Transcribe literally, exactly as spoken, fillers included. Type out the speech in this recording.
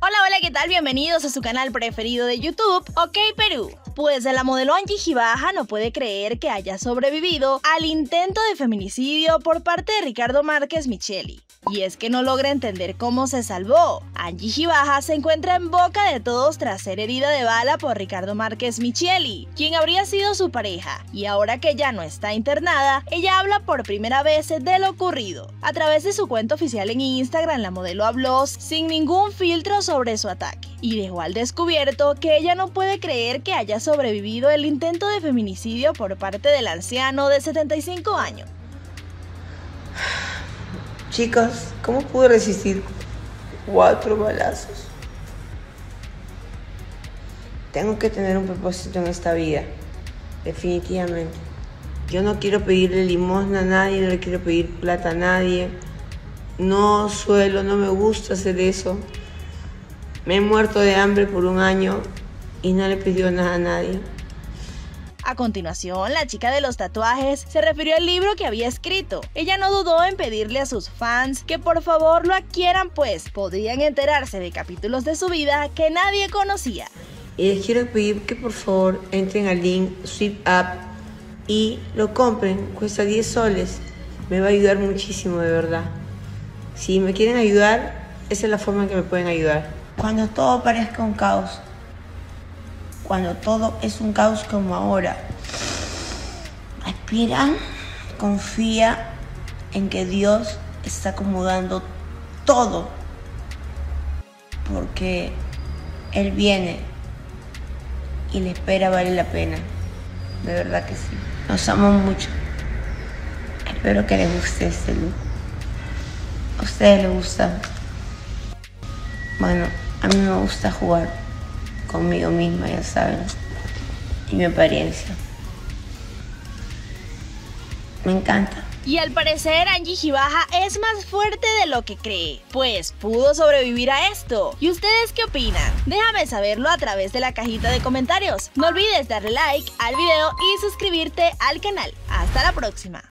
Hola, hola, ¿qué tal? Bienvenidos a su canal preferido de YouTube, OK Perú. Pues la modelo Angie Gibaja no puede creer que haya sobrevivido al intento de feminicidio por parte de Ricardo Márquez Micheli. Y es que no logra entender cómo se salvó. Angie Gibaja se encuentra en boca de todos tras ser herida de bala por Ricardo Márquez Micheli, quien habría sido su pareja. Y ahora que ya no está internada, ella habla por primera vez de lo ocurrido. A través de su cuenta oficial en Instagram, la modelo habló sin ningún filtro sobre su ataque y dejó al descubierto que ella no puede creer que haya sobrevivido el intento de feminicidio por parte del anciano de setenta y cinco años. Chicos, ¿cómo pude resistir cuatro balazos? Tengo que tener un propósito en esta vida, definitivamente. Yo no quiero pedirle limosna a nadie, no le quiero pedir plata a nadie. No suelo, no me gusta hacer eso. Me he muerto de hambre por un año y no le he pedido nada a nadie. A continuación, la chica de los tatuajes se refirió al libro que había escrito. Ella no dudó en pedirle a sus fans que por favor lo adquieran, pues podrían enterarse de capítulos de su vida que nadie conocía. Y les quiero pedir que por favor entren al link Sweep Up y lo compren, cuesta diez soles. Me va a ayudar muchísimo, de verdad. Si me quieren ayudar, esa es la forma en que me pueden ayudar. Cuando todo parezca un caos, cuando todo es un caos como ahora, respira, confía en que Dios está acomodando todo, porque Él viene y la espera vale la pena, de verdad que sí. Nos amo mucho. Espero que les guste este look. ¿A ustedes les gusta? Bueno, a mí me gusta jugar conmigo misma, ya saben, y mi apariencia. Me encanta. Y al parecer Angie Gibaja es más fuerte de lo que cree, pues pudo sobrevivir a esto. ¿Y ustedes qué opinan? Déjame saberlo a través de la cajita de comentarios. No olvides darle like al video y suscribirte al canal. Hasta la próxima.